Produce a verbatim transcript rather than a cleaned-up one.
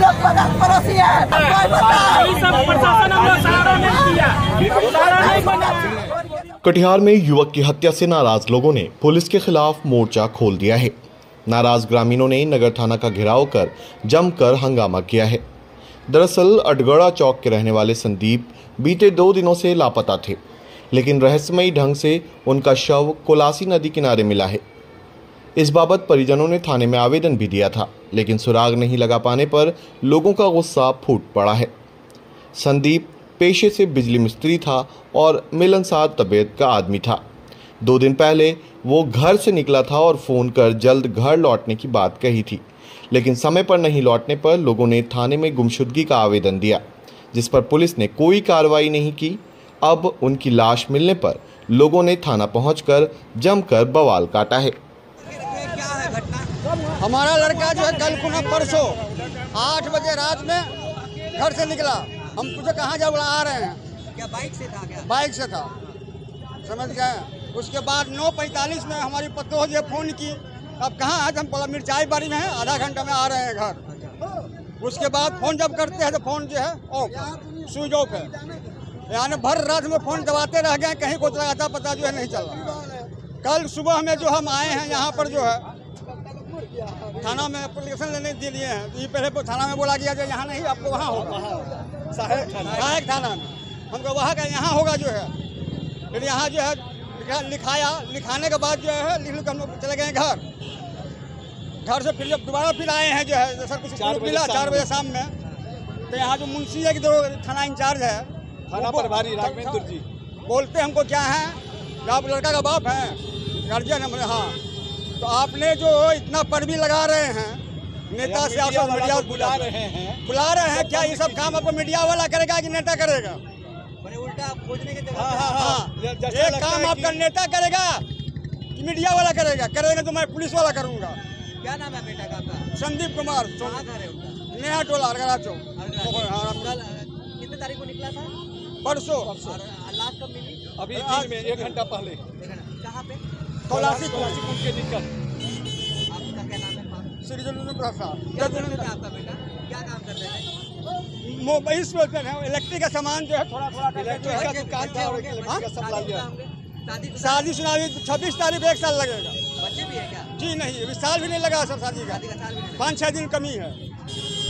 लोग पड़ोस पड़ोसी है। कटिहार में युवक की हत्या से नाराज लोगों ने पुलिस के खिलाफ मोर्चा खोल दिया है। नाराज ग्रामीणों ने नगर थाना का घेराव कर जमकर हंगामा किया है। दरअसल अटगड़ा चौक के रहने वाले संदीप बीते दो दिनों से लापता थे, लेकिन रहस्यमयी ढंग से उनका शव कोलासी नदी किनारे मिला है। इस बाबत परिजनों ने थाने में आवेदन भी दिया था, लेकिन सुराग नहीं लगा पाने पर लोगों का गुस्सा फूट पड़ा है। संदीप पेशे से बिजली मिस्त्री था और मिलनसार तबीयत का आदमी था। दो दिन पहले वो घर से निकला था और फोन कर जल्द घर लौटने की बात कही थी, लेकिन समय पर नहीं लौटने पर लोगों ने थाने में गुमशुदगी का आवेदन दिया, जिस पर पुलिस ने कोई कार्रवाई नहीं की। अब उनकी लाश मिलने पर लोगों ने थाना पहुंचकर जमकर बवाल काटा है। हमारा लड़का जो है कल पुनः परसों आठ बजे रात में घर से निकला। हम पूछे कहाँ जा, बोला आ रहे हैं। क्या बाइक से था? क्या बाइक से था, समझ गए। उसके बाद नौ पैंतालीस में हमारी पतोह जो फ़ोन की, अब कहाँ है? हम बोला मिर्चाई बाड़ी में है, आधा घंटा में आ रहे हैं घर। उसके बाद फ़ोन जब करते हैं तो फ़ोन जो है ऑफ, स्विच ऑफ है। यानी भर रात में फ़ोन दबाते रह गए, कहीं कुछ लगाता पता जो है नहीं चल रहा। कल सुबह में जो हम आए हैं यहाँ पर जो है थाना में एप्लीकेशन लेने के लिए हैं, ये पहले थाना में बोला गया जो यहाँ नहीं, आपको वहाँ होगा सहायक थाना में। हमको वहाँ का यहाँ होगा जो है। फिर यहाँ जो है लिखाया, लिखाने के बाद जो है लिख हम लोग चले गए घर। घर से फिर जब दोबारा फिर आए हैं जो है सर कुछ मिला चार बजे शाम में, तो यहाँ जो मुंशी है कि जो थाना इंचार्ज है, थाना प्रभारी राघवेंद्र जी, बोलते हमको क्या है, आप लड़का का बाप है, गार्जियन है। हाँ, तो आपने जो इतना पर्वी लगा रहे हैं, नेता सियासत मीडिया बुला रहे हैं बुला रहे हैं क्या ये सब काम आपको मीडिया वाला करेगा कि नेता करेगा? उल्टा खोजने के हाँ हाँ हाँ, एक काम आपका नेता करेगा कि मीडिया वाला करेगा? करेगा तो मैं पुलिस वाला करूँगा। क्या नाम है बेटा का आपका? संदीप कुमार, नेहा टोला, अरगड़ा चौक। कितने तारीख को निकला था? परसों। लाश कब मिली? अभी दिन में एक घंटा पहले। कहाँ पे? कोलासी पुल के निकल। आपका क्या नाम है? श्री जनुन प्रसाद। क्या करते थे आपका बेटा? क्या काम करते थे? मोबाइल इलेक्ट्रिक का सामान जो है थोड़ा थोड़ा शादी सुनादी छब्बीस तारीख एक साल लगेगा। बच्चे भी है क्या? जी नहीं, अभी साल भी नहीं लगा सर शादी का, शादी का साल भी नहीं। पाँच छः दिन कमी है।